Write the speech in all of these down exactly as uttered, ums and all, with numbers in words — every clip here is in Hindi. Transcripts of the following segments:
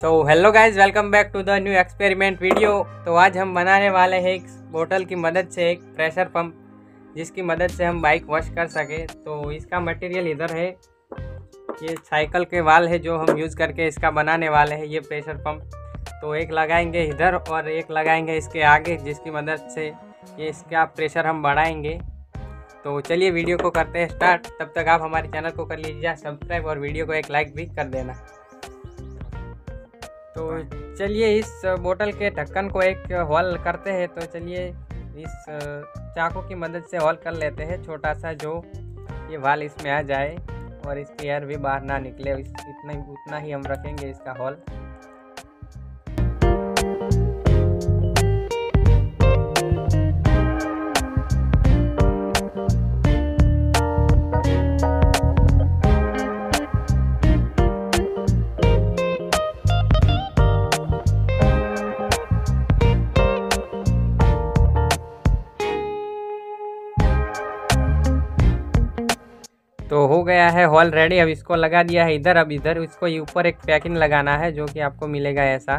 तो hello guys, welcome back to the new experiment video. तो आज हम बनाने वाले हैं एक बोतल की मदद से एक प्रेशर पंप, जिसकी मदद से हम बाइक वॉश कर सके। तो इसका मटेरियल इधर है, ये साइकिल के वाल है जो हम यूज़ करके इसका बनाने वाले हैं ये प्रेशर पंप। तो एक लगाएंगे इधर और एक लगाएंगे इसके आगे, जिसकी मदद से ये इसका प्रेशर हम बढ़ाएंगे। तो चलिए वीडियो को करते हैं स्टार्ट। तब तक आप हमारे चैनल को कर लीजिए सब्सक्राइब और वीडियो को एक लाइक भी कर देना। तो चलिए इस बोतल के ढक्कन को एक होल करते हैं। तो चलिए इस चाकू की मदद से होल कर लेते हैं छोटा सा, जो ये वाल इसमें आ जाए और इसकी एयर भी बाहर ना निकले। इतना उतना ही हम रखेंगे इसका होल। तो हो गया है होल रेडी। अब इसको लगा दिया है इधर। अब इधर इसको ऊपर एक पैकिंग लगाना है, जो कि आपको मिलेगा ऐसा।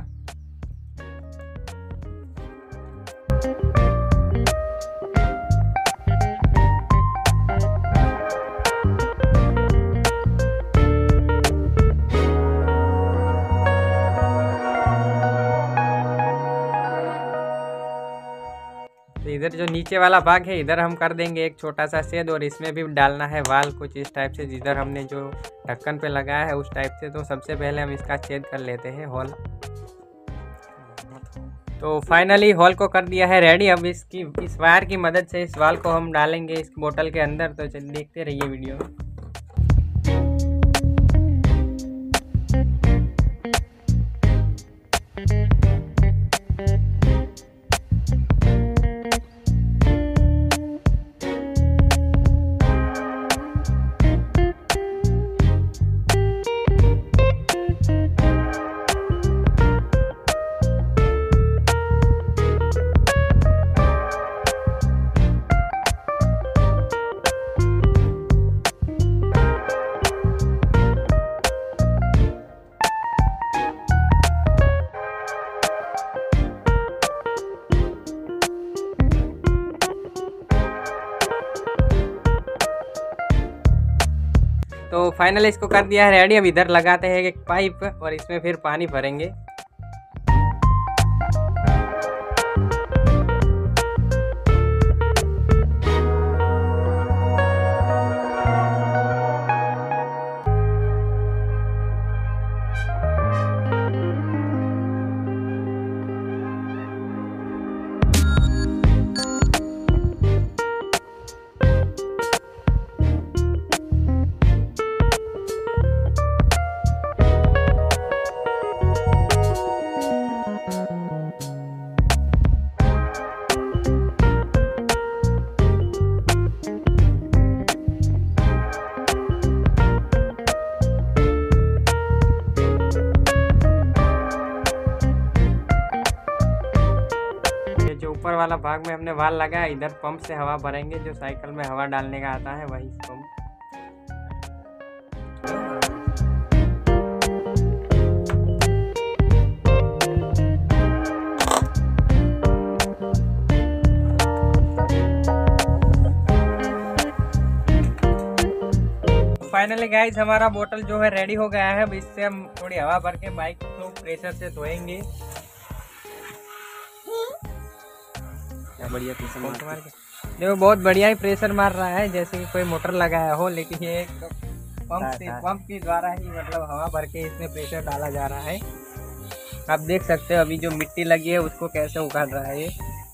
तो इधर जो नीचे वाला भाग है इधर हम कर देंगे एक छोटा सा छेद, और इसमें भी डालना है वाल कुछ इस टाइप से, जिधर हमने जो ढक्कन पे लगाया है उस टाइप से। तो सबसे पहले हम इसका छेद कर लेते हैं होल। तो फाइनली होल को कर दिया है रेडी। अब इसकी इस वायर की मदद से इस वाल को हम डालेंगे इस बोतल के अंदर। तो चलिए देखते रहिए वीडियो में। तो फाइनली इसको कर दिया है रेडी। अब इधर लगाते हैं एक पाइप और इसमें फिर पानी भरेंगे। ऊपर वाला भाग में हमने वाल लगाया, इधर पंप से हवा भरेंगे, जो साइकिल में हवा डालने का आता है वही पंप। फाइनली गाइज हमारा बोतल जो है रेडी हो गया है। अब इससे हम थोड़ी हवा भर के बाइक को प्रेशर से धोएंगे। बढ़िया प्रेशर मार के देखो, बहुत बढ़िया ही प्रेशर मार रहा है, जैसे कि कोई मोटर लगाया हो। लेकिन ये एक पंप से पंप के द्वारा ही मतलब हवा भर के इसमें प्रेशर डाला जा रहा है। आप देख सकते हो अभी जो मिट्टी लगी है उसको कैसे उखाड़ रहा है ये।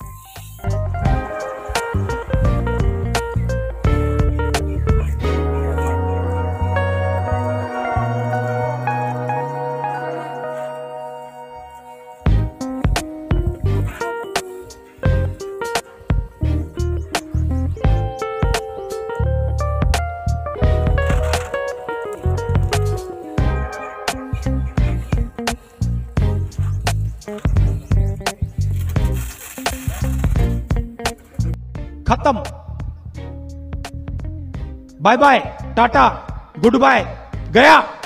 खत्म। बाय बाय, टाटा, गुड बाय, गया।